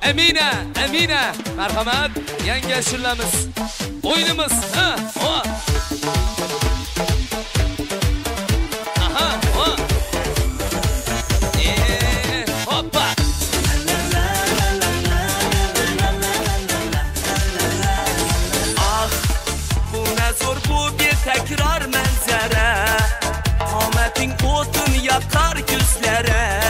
Emine. Merhamet. Yangi ashulamiz. O'yinimiz. Hoppa. Bu ne zor bu bir tekrar manzara. Qameting o'tin yakar gözlere.